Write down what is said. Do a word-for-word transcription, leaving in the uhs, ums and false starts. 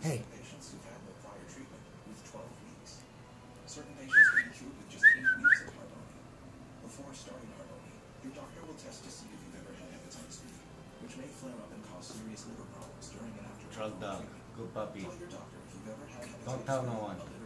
Hey. some patients who've had no prior treatment with twelve weeks. Certain patients can be cured with just eight weeks of Harvoni. Before starting Harvoni, your doctor will test to see if you've ever had hepatitis B, which may flare up and cause serious liver problems during and after Drug Harvoni dog. treatment. Good puppy. Tell your doctor if you've ever had hepatitis Don't tell B, no one. a liver